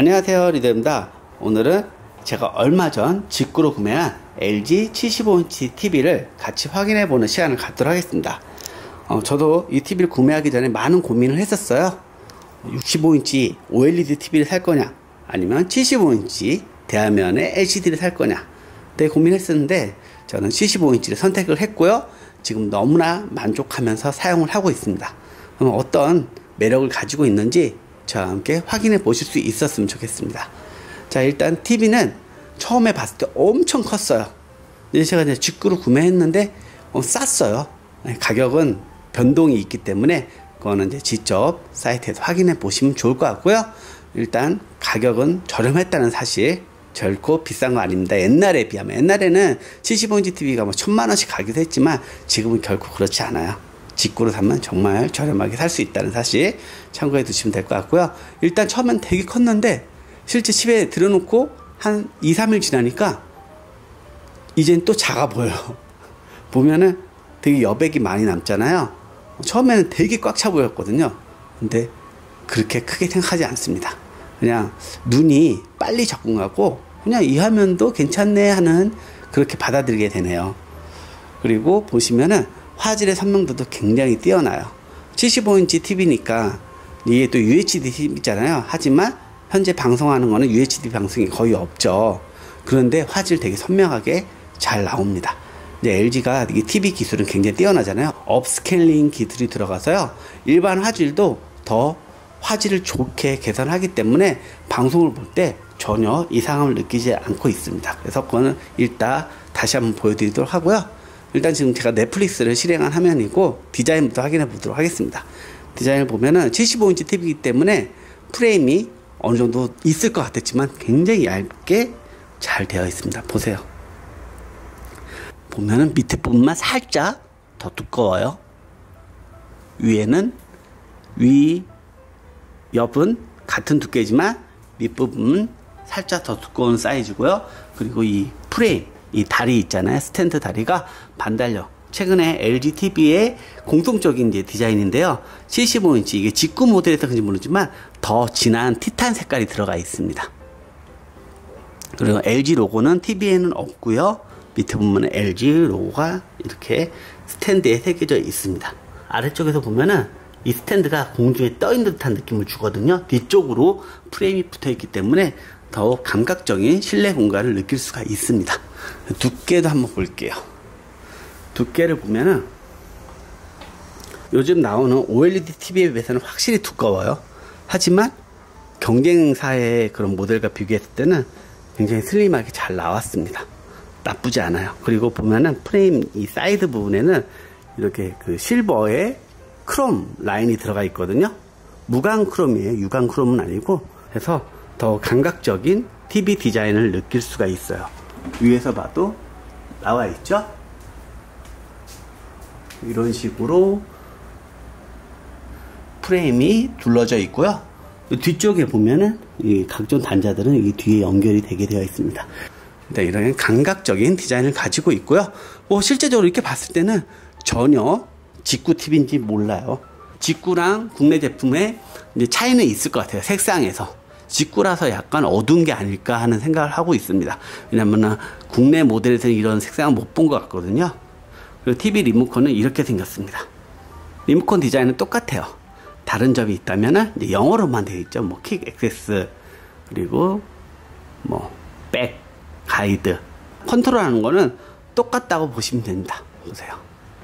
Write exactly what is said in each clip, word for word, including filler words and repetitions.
안녕하세요, 리더입니다. 오늘은 제가 얼마 전 직구로 구매한 엘지 칠십오 인치 티비를 같이 확인해 보는 시간을 갖도록 하겠습니다. 어, 저도 이 티비를 구매하기 전에 많은 고민을 했었어요. 육십오 인치 오엘이디 티비를 살 거냐, 아니면 칠십오 인치 대화면의 엘시디를 살 거냐 되게 고민했었는데, 저는 칠십오 인치를 선택을 했고요. 지금 너무나 만족하면서 사용을 하고 있습니다. 그럼 어떤 매력을 가지고 있는지 저와 함께 확인해 보실 수 있었으면 좋겠습니다. 자, 일단 티비는 처음에 봤을 때 엄청 컸어요. 근데 제가 이제 직구로 구매했는데 어, 쌌어요. 가격은 변동이 있기 때문에 그거는 이제 직접 사이트에서 확인해 보시면 좋을 것 같고요. 일단 가격은 저렴했다는 사실, 결코 비싼 거 아닙니다. 옛날에 비하면, 옛날에는 칠십오 인치 티비가 뭐 천만 원씩 가기도 했지만 지금은 결코 그렇지 않아요. 직구로 사면 정말 저렴하게 살 수 있다는 사실 참고해 두시면 될 것 같고요. 일단 처음엔 되게 컸는데 실제 집에 들여놓고 한 이, 삼 일 지나니까 이젠 또 작아 보여요. 보면은 되게 여백이 많이 남잖아요. 처음에는 되게 꽉 차 보였거든요. 근데 그렇게 크게 생각하지 않습니다. 그냥 눈이 빨리 적응하고 그냥 이 화면도 괜찮네 하는, 그렇게 받아들이게 되네요. 그리고 보시면은 화질의 선명도도 굉장히 뛰어나요. 칠십오 인치 티비니까 이게 또 유에이치디 티비잖아요. 하지만 현재 방송하는 거는 유에이치디 방송이 거의 없죠. 그런데 화질 되게 선명하게 잘 나옵니다. 근데 엘지가 이 티비 기술은 굉장히 뛰어나잖아요. 업스케일링 기술이 들어가서요, 일반 화질도 더 화질을 좋게 개선하기 때문에 방송을 볼 때 전혀 이상함을 느끼지 않고 있습니다. 그래서 그거는 일단 다시 한번 보여드리도록 하고요. 일단 지금 제가 넷플릭스를 실행한 화면이고 디자인부터 확인해 보도록 하겠습니다. 디자인을 보면은 칠십오 인치 티비이기 때문에 프레임이 어느 정도 있을 것 같았지만 굉장히 얇게 잘 되어 있습니다. 보세요. 보면은 밑에 부분만 살짝 더 두꺼워요. 위에는 위 옆은 같은 두께지만 밑부분은 살짝 더 두꺼운 사이즈고요. 그리고 이 프레임, 이 다리 있잖아요. 스탠드 다리가 반달력. 최근에 엘지 티비의 공통적인 이제 디자인인데요. 칠십오 인치, 이게 직구 모델에서 그런지 모르지만 더 진한 티탄 색깔이 들어가 있습니다. 그리고 엘지 로고는 티비에는 없고요. 밑에 보면 엘지 로고가 이렇게 스탠드에 새겨져 있습니다. 아래쪽에서 보면은 이 스탠드가 공중에 떠 있는 듯한 느낌을 주거든요. 뒤쪽으로 프레임이 붙어 있기 때문에 더욱 감각적인 실내 공간을 느낄 수가 있습니다. 두께도 한번 볼게요. 두께를 보면은 요즘 나오는 오엘이디 티비에 비해서는 확실히 두꺼워요. 하지만 경쟁사의 그런 모델과 비교했을 때는 굉장히 슬림하게 잘 나왔습니다. 나쁘지 않아요. 그리고 보면은 프레임 이 사이드 부분에는 이렇게 그 실버의 크롬 라인이 들어가 있거든요. 무광 크롬이에요. 유광 크롬은 아니고. 해서 더 감각적인 티비 디자인을 느낄 수가 있어요. 위에서 봐도 나와 있죠. 이런 식으로 프레임이 둘러져 있고요. 뒤쪽에 보면은 이 각종 단자들은 이 뒤에 연결이 되게 되어 있습니다. 네, 이런 감각적인 디자인을 가지고 있고요. 뭐 실제적으로 이렇게 봤을 때는 전혀 직구 티비인지 몰라요. 직구랑 국내 제품의 이제 차이는 있을 것 같아요. 색상에서. 직구라서 약간 어두운 게 아닐까 하는 생각을 하고 있습니다. 왜냐면 국내 모델에서는 이런 색상을 못 본 것 같거든요. 그리고 티비 리모컨은 이렇게 생겼습니다. 리모컨 디자인은 똑같아요. 다른 점이 있다면 이제 영어로만 되어 있죠. 뭐 킥 액세스, 그리고 뭐 백, 가이드. 컨트롤하는 거는 똑같다고 보시면 됩니다. 보세요.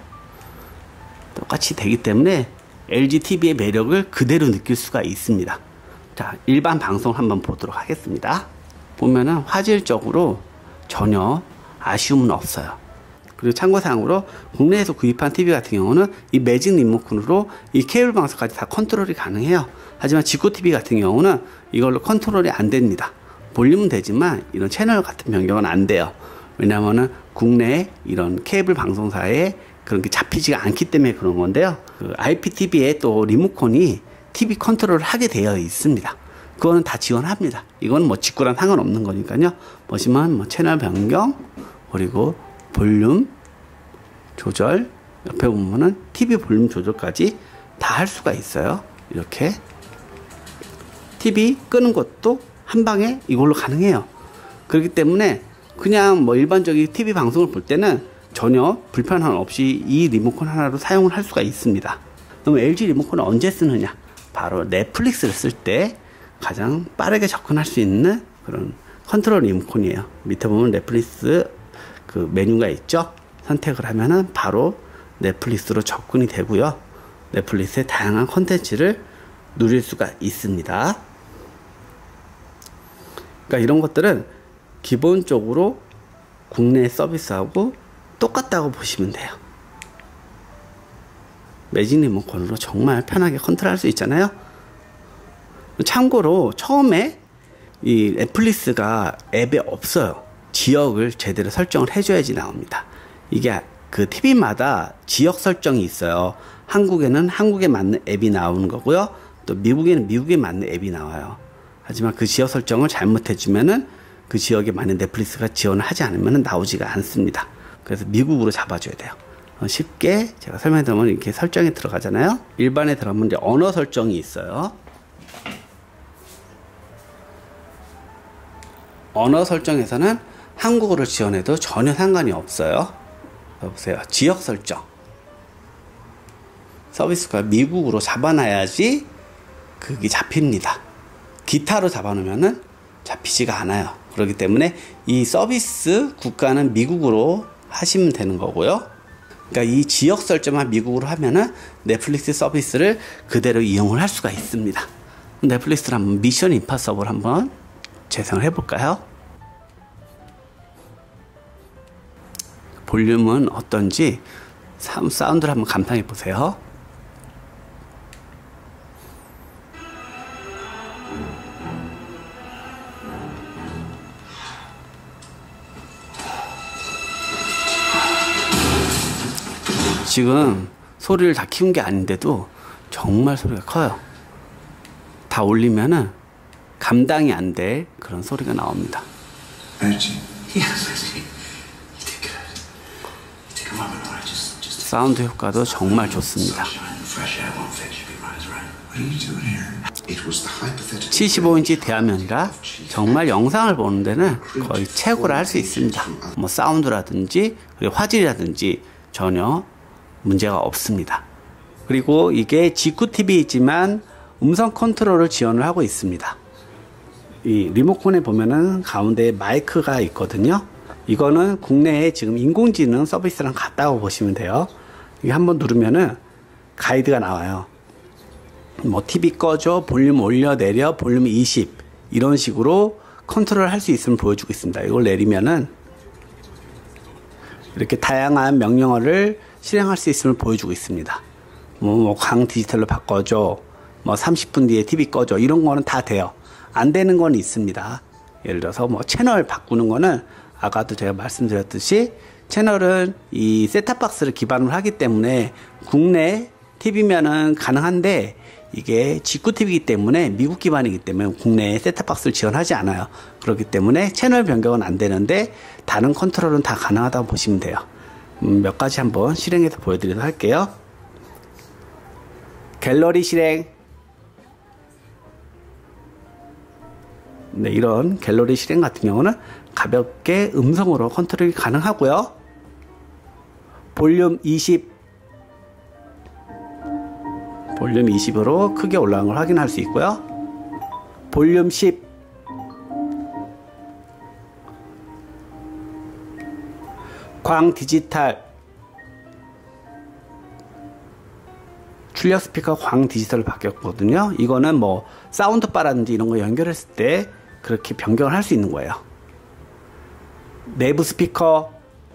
똑같이 되기 때문에 엘지 티비의 매력을 그대로 느낄 수가 있습니다. 자, 일반 방송 한번 보도록 하겠습니다. 보면은 화질적으로 전혀 아쉬움은 없어요. 그리고 참고사항으로 국내에서 구입한 티비 같은 경우는 이 매직 리모컨으로 이 케이블 방송까지 다 컨트롤이 가능해요. 하지만 직구 티비 같은 경우는 이걸로 컨트롤이 안 됩니다. 볼륨은 되지만 이런 채널 같은 변경은 안 돼요. 왜냐면은 국내에 이런 케이블 방송사에 그런 게 잡히지가 않기 때문에 그런 건데요. 그 아이피티비에 또 리모컨이 티비 컨트롤을 하게 되어 있습니다. 그거는 다 지원합니다. 이건 뭐 직구랑 상관없는 거니까요. 보시면 뭐 채널 변경, 그리고 볼륨 조절, 옆에 보면은 티비 볼륨 조절까지 다 할 수가 있어요. 이렇게 티비 끄는 것도 한 방에 이걸로 가능해요. 그렇기 때문에 그냥 뭐 일반적인 티비 방송을 볼 때는 전혀 불편함 없이 이 리모컨 하나로 사용을 할 수가 있습니다. 그럼 엘지 리모컨을 언제 쓰느냐? 바로 넷플릭스를 쓸 때 가장 빠르게 접근할 수 있는 그런 컨트롤 리모컨이에요. 밑에 보면 넷플릭스 그 메뉴가 있죠. 선택을 하면은 바로 넷플릭스로 접근이 되고요. 넷플릭스의 다양한 콘텐츠를 누릴 수가 있습니다. 그러니까 이런 것들은 기본적으로 국내 서비스하고 똑같다고 보시면 돼요. 매직 리모컨으로 정말 편하게 컨트롤할 수 있잖아요. 참고로 처음에 이 넷플릭스가 앱에 없어요. 지역을 제대로 설정을 해줘야지 나옵니다. 이게 그 티비마다 지역 설정이 있어요. 한국에는 한국에 맞는 앱이 나오는 거고요. 또 미국에는 미국에 맞는 앱이 나와요. 하지만 그 지역 설정을 잘못해주면은 그 지역에 맞는 넷플릭스가 지원을 하지 않으면 나오지가 않습니다. 그래서 미국으로 잡아줘야 돼요. 쉽게 제가 설명드리면 이렇게 설정에 들어가잖아요. 일반에 들어가면 이제 언어 설정이 있어요. 언어 설정에서는 한국어를 지원해도 전혀 상관이 없어요. 보세요. 지역 설정. 서비스가 미국으로 잡아놔야지 그게 잡힙니다. 기타로 잡아놓으면은 잡히지가 않아요. 그렇기 때문에 이 서비스 국가는 미국으로 하시면 되는 거고요. 그러니까 이 지역 설정만 미국으로 하면은 넷플릭스 서비스를 그대로 이용을 할 수가 있습니다. 넷플릭스를 한번 미션 임파서블 한번 재생을 해볼까요? 볼륨은 어떤지 사운드를 한번 감상해 보세요. 지금 소리를 다 키운 게 아닌데도 정말 소리가 커요. 다 올리면은 감당이 안 될 그런 소리가 나옵니다. 사운드 효과도 정말 좋습니다. 칠십오 인치 대화면이라 정말 영상을 보는 데는 거의 최고라 할 수 있습니다. 뭐 사운드라든지 그리고 화질이라든지 전혀 문제가 없습니다. 그리고 이게 직구 티비이지만 음성 컨트롤을 지원을 하고 있습니다. 이 리모컨에 보면은 가운데에 마이크가 있거든요. 이거는 국내에 지금 인공지능 서비스랑 같다고 보시면 돼요. 이게 한번 누르면은 가이드가 나와요. 뭐 티비 꺼줘, 볼륨 올려 내려, 볼륨 이십 이런 식으로 컨트롤 할 수 있음을 보여주고 있습니다. 이걸 내리면은 이렇게 다양한 명령어를 실행할 수 있음을 보여주고 있습니다. 뭐, 뭐, 광 디지털로 바꿔줘, 뭐, 삼십 분 뒤에 티비 꺼줘, 이런 거는 다 돼요. 안 되는 건 있습니다. 예를 들어서 뭐, 채널 바꾸는 거는 아까도 제가 말씀드렸듯이 채널은 이 셋탑박스를 기반으로 하기 때문에 국내 티비면은 가능한데 이게 직구 티비이기 때문에 미국 기반이기 때문에 국내에 셋탑박스를 지원하지 않아요. 그렇기 때문에 채널 변경은 안 되는데 다른 컨트롤은 다 가능하다고 보시면 돼요. 음, 몇 가지 한번 실행해서 보여드리도록 할게요. 갤러리 실행. 네, 이런 갤러리 실행 같은 경우는 가볍게 음성으로 컨트롤이 가능하고요. 볼륨 이십. 볼륨 이십으로 크게 올라간 걸 확인할 수 있고요. 볼륨 십. 광 디지털. 출력 스피커 광 디지털로 바뀌었거든요. 이거는 뭐 사운드바라든지 이런 거 연결했을 때 그렇게 변경을 할 수 있는 거예요. 내부 스피커.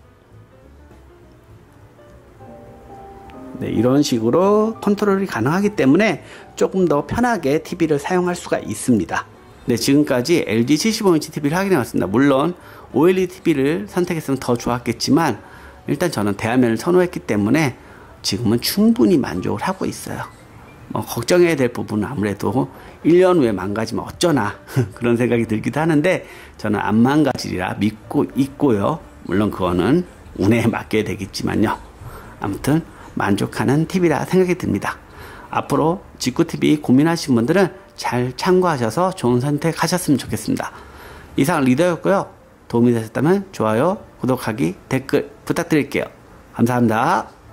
네, 이런 식으로 컨트롤이 가능하기 때문에 조금 더 편하게 티비를 사용할 수가 있습니다. 네, 지금까지 엘지 칠십오 인치 티비를 확인해 왔습니다. 물론 오엘이디 티비를 선택했으면 더 좋았겠지만 일단 저는 대화면을 선호했기 때문에 지금은 충분히 만족을 하고 있어요. 뭐 걱정해야 될 부분은 아무래도 일 년 후에 망가지면 어쩌나 그런 생각이 들기도 하는데 저는 안 망가지리라 믿고 있고요. 물론 그거는 운에 맡겨야 되겠지만요. 아무튼 만족하는 티비라 생각이 듭니다. 앞으로 직구 티비 고민하시는 분들은 잘 참고하셔서 좋은 선택하셨으면 좋겠습니다. 이상 리더였고요. 도움이 되셨다면 좋아요, 구독하기, 댓글 부탁드릴게요. 감사합니다.